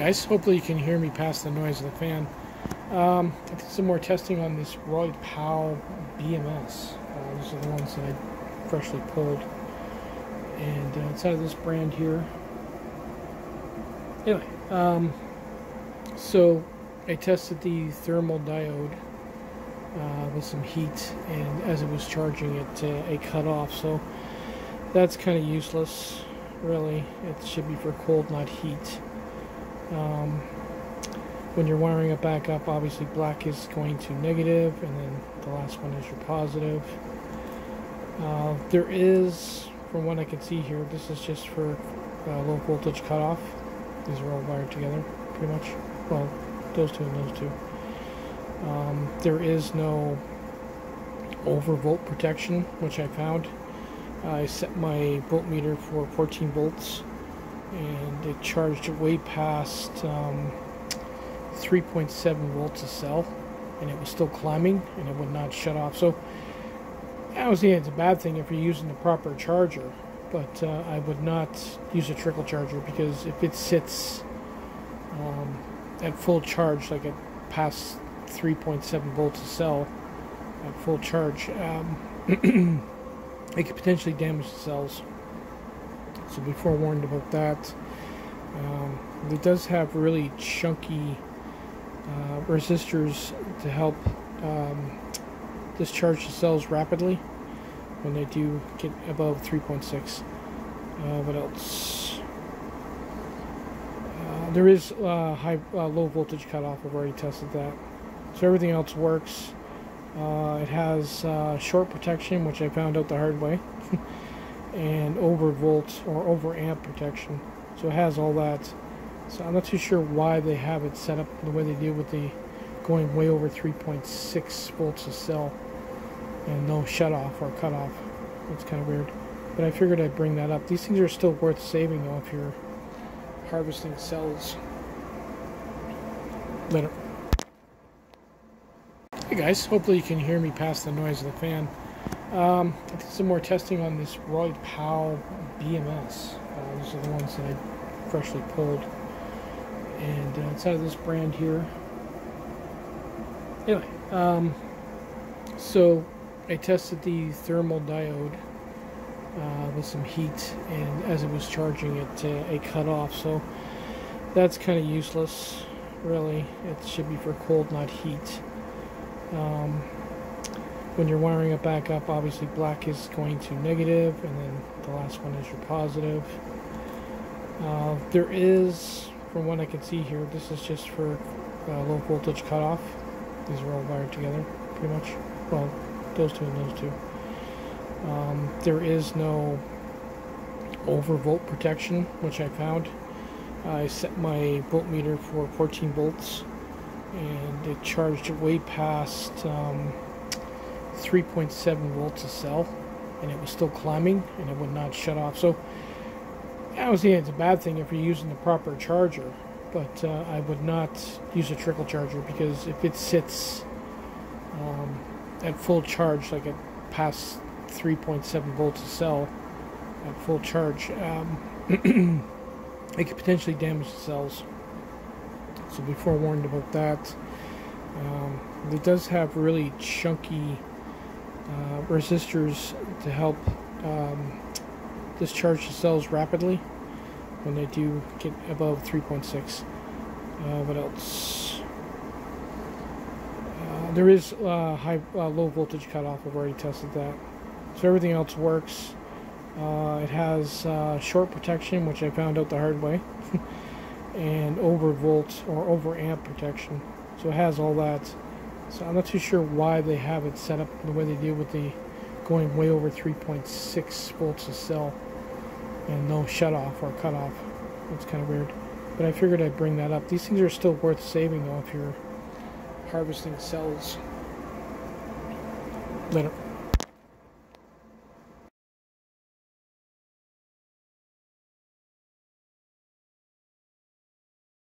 Guys, hopefully you can hear me past the noise of the fan. I did some more testing on this Roy Powell BMS. These are the ones that I freshly pulled. And it's out of this brand here. Anyway, so I tested the thermal diode with some heat, and as it was charging it cut off. So that's kind of useless, really. It should be for cold, not heat. When you're wiring it back up, obviously black is going to negative, and then the last one is your positive. There is, from what I can see here, this is just for low voltage cutoff. These are all wired together, pretty much. Well, those two and those two. There is no overvolt protection, which I found. I set my voltmeter for 14 volts, and it charged way past 3.7 volts a cell, and it was still climbing, and it would not shut off. So I was thinking it's a bad thing if you're using the proper charger, but I would not use a trickle charger, because if it sits at full charge, like at past 3.7 volts a cell at full charge, it could potentially damage the cells. So be forewarned about that. It does have really chunky resistors to help discharge the cells rapidly when they do get above 3.6. What else? There is low voltage cutoff. I've already tested that. So everything else works. It has short protection, which I found out the hard way, and overvolt or overamp protection. So it has all that. So I'm not too sure why they have it set up the way they do with the going way over 3.6 volts a cell and no shut off or cut off. It's kind of weird. But I figured I'd bring that up. These things are still worth saving though if you're harvesting cells. Later. Hey guys, hopefully you can hear me past the noise of the fan. I did some more testing on this Roy Powell BMS. These are the ones that I freshly pulled. And it's out of this brand here. Anyway, so I tested the thermal diode with some heat, and as it was charging it cut off. So that's kind of useless, really. It should be for cold, not heat. When you're wiring it back up, obviously black is going to negative, and then the last one is your positive. There is, from what I can see here, this is just for low voltage cutoff. These are all wired together, pretty much. Well, those two and those two. There is no overvolt protection, which I found. I set my voltmeter for 14 volts, and it charged way past 3.7 volts a cell, and it was still climbing, and it would not shut off. So I was thinking it's a bad thing if you're using the proper charger, but I would not use a trickle charger, because if it sits at full charge, like at past 3.7 volts a cell at full charge, it could potentially damage the cells. So be forewarned about that. It does have really chunky resistors to help discharge the cells rapidly when they do get above 3.6. What else? There is low voltage cutoff. I've already tested that. So everything else works. It has short protection, which I found out the hard way, and overvolt or overamp protection. So it has all that. So I'm not too sure why they have it set up the way they do with the going way over 3.6 volts a cell and no shut off or cut off. It's kind of weird. But I figured I'd bring that up. These things are still worth saving though if you're harvesting cells. Later.